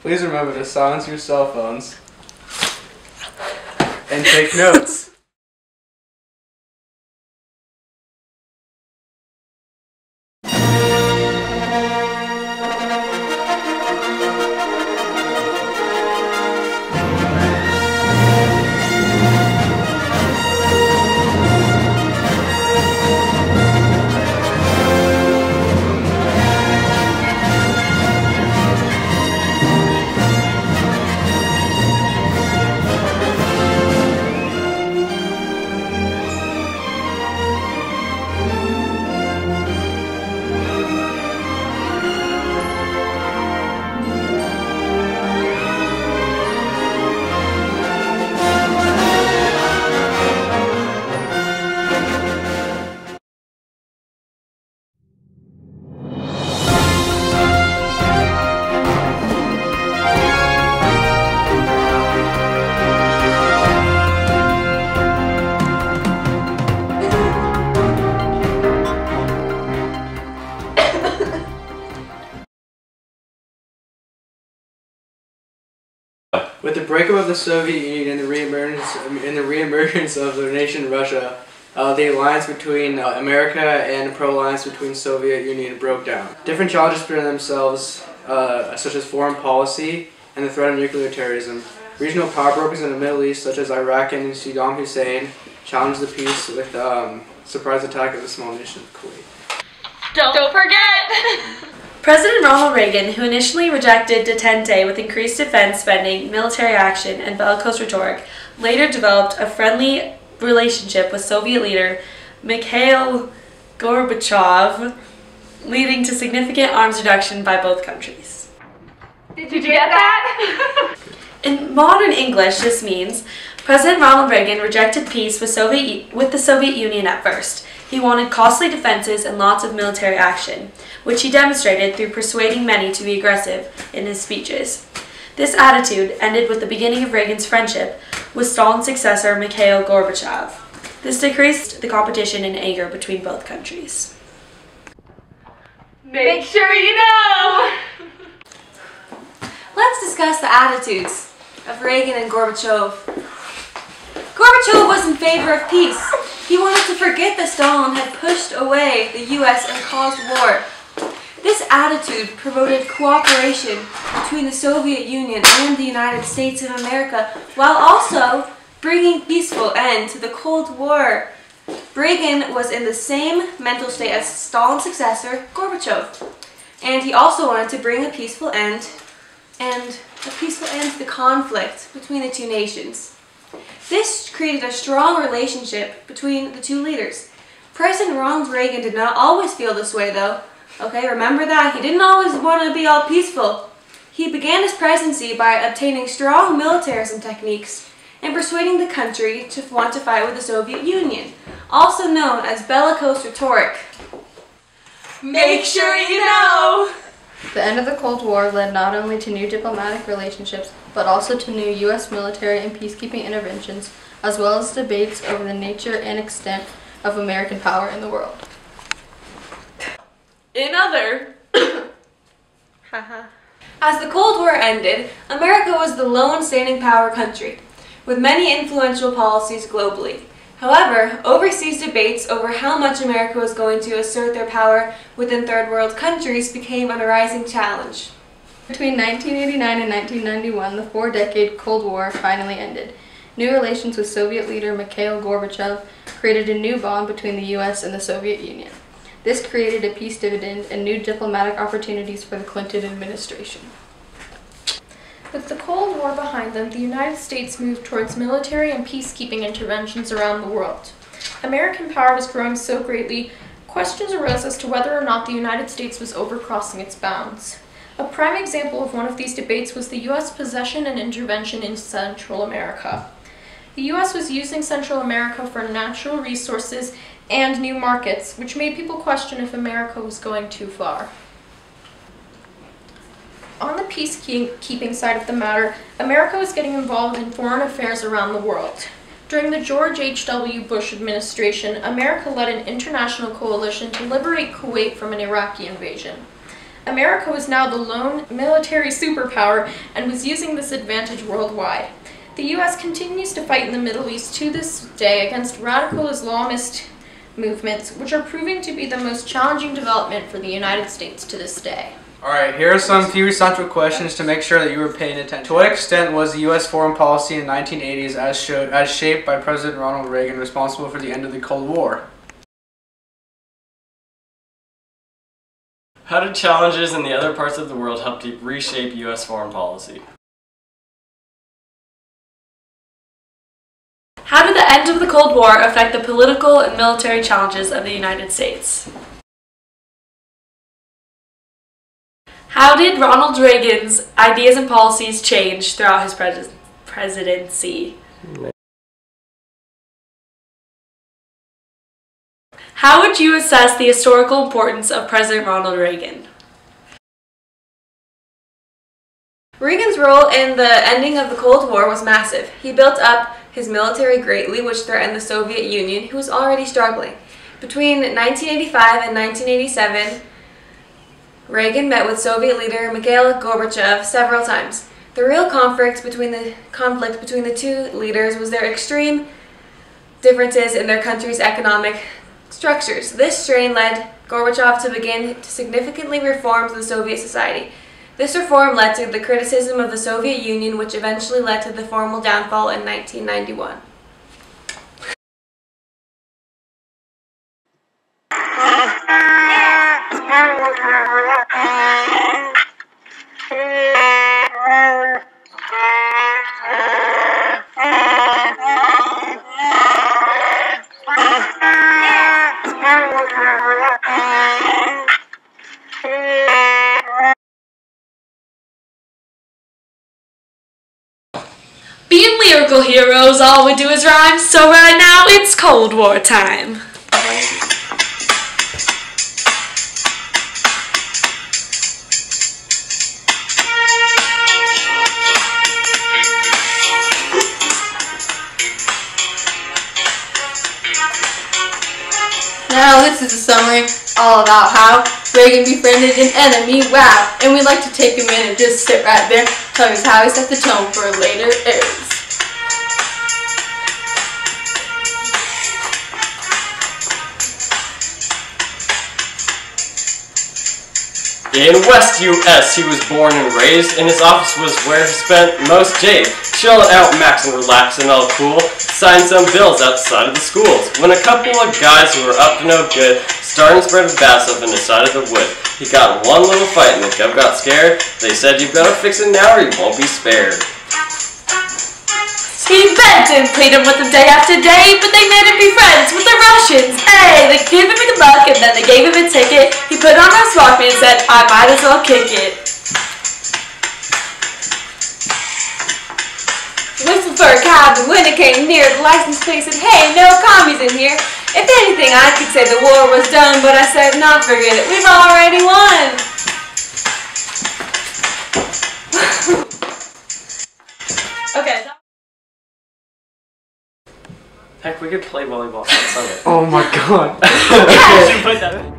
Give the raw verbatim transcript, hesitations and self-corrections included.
Please remember to silence your cell phones and take notes. With the breakup of the Soviet Union and the reemergence, and the reemergence of the nation Russia, uh, the alliance between uh, America and pro-alliance between Soviet Union broke down. Different challenges present themselves, uh, such as foreign policy and the threat of nuclear terrorism. Regional power brokers in the Middle East, such as Iraq and Saddam Hussein, challenged the peace with um, surprise attack of the small nation of Kuwait. Don't, Don't forget! President Ronald Reagan, who initially rejected detente with increased defense spending, military action, and bellicose rhetoric, later developed a friendly relationship with Soviet leader Mikhail Gorbachev, leading to significant arms reduction by both countries. Did you get that? In modern English, this means President Ronald Reagan rejected peace with, Soviet, with the Soviet Union at first. He wanted costly defenses and lots of military action, which he demonstrated through persuading many to be aggressive in his speeches. This attitude ended with the beginning of Reagan's friendship with Stalin's successor Mikhail Gorbachev. This decreased the competition and anger between both countries. Make sure you know! Let's discuss the attitudes of Reagan and Gorbachev. Gorbachev was in favor of peace. He wanted to forget that Stalin had pushed away the U S and caused war. This attitude promoted cooperation between the Soviet Union and the United States of America, while also bringing peaceful end to the Cold War. Reagan was in the same mental state as Stalin's successor, Gorbachev, and he also wanted to bring a peaceful end and a peaceful end to the conflict between the two nations. This created a strong relationship between the two leaders. President Ronald Reagan did not always feel this way, though. Okay, remember that. He didn't always want to be all peaceful. He began his presidency by obtaining strong militarism techniques and persuading the country to want to fight with the Soviet Union, also known as bellicose rhetoric. Make sure you know! The end of the Cold War led not only to new diplomatic relationships, but also to new U S military and peacekeeping interventions, as well as debates over the nature and extent of American power in the world. In other... As the Cold War ended, America was the lone standing power country, with many influential policies globally. However, overseas debates over how much America was going to assert their power within third world countries became a rising challenge. Between nineteen eighty-nine and nineteen ninety-one, the four-decade Cold War finally ended. New relations with Soviet leader Mikhail Gorbachev created a new bond between the U S and the Soviet Union. This created a peace dividend and new diplomatic opportunities for the Clinton administration. With the Cold War behind them, the United States moved towards military and peacekeeping interventions around the world. American power was growing so greatly, questions arose as to whether or not the United States was overcrossing its bounds. A prime example of one of these debates was the U S possession and intervention in Central America. The U S was using Central America for natural resources and new markets, which made people question if America was going too far. On the peacekeeping side of the matter, America was getting involved in foreign affairs around the world. During the George H W Bush administration, America led an international coalition to liberate Kuwait from an Iraqi invasion. America was now the lone military superpower and was using this advantage worldwide. The U S continues to fight in the Middle East to this day against radical Islamist movements, which are proving to be the most challenging development for the United States to this day. Alright, here are some few essential questions to make sure that you were paying attention. To what extent was the U S foreign policy in the nineteen eighties as, showed, as shaped by President Ronald Reagan responsible for the end of the Cold War? How did challenges in the other parts of the world help to reshape U S foreign policy? How did the end of the Cold War affect the political and military challenges of the United States? How did Ronald Reagan's ideas and policies change throughout his pres presidency? How would you assess the historical importance of President Ronald Reagan? Reagan's role in the ending of the Cold War was massive. He built up his military greatly, which threatened the Soviet Union, who was already struggling. Between nineteen eighty-five and nineteen eighty-seven, Reagan met with Soviet leader Mikhail Gorbachev several times. The real conflict between the conflict between the two leaders was their extreme differences in their country's economic structures. This strain led Gorbachev to begin to significantly reform the Soviet society. This reform led to the criticism of the Soviet Union, which eventually led to the formal downfall in nineteen ninety-one. Being lyrical heroes, all we do is rhyme, so right now it's Cold War time. Now this is a summary all about how Reagan befriended an enemy, wow. And we'd like to take a minute, just sit right there, tell us how he set the tone for later eras. In West U S he was born and raised, and his office was where he spent most days. Chilling out, maxing, relaxing, all cool, signed some bills outside of the schools. When a couple of guys who were up to no good started spreading bad stuff in the side of the wood. He got in one little fight and the gov got scared. They said, "You've got to fix it now or you won't be spared." He begged and pleaded with them day after day, but they made him be friends with the Russians. Hey, they gave him a good luck and then they gave him a ticket. He put on his Walkman and said, "I might as well kick it." Whistled for a cab, and when it came near, the license plate said, "Hey, no commies in here." If anything, I could say the war was done, but I said, "Not forget it, we've already won." Okay. Heck, we could play volleyball on Sunday. Oh my god. We should put that in.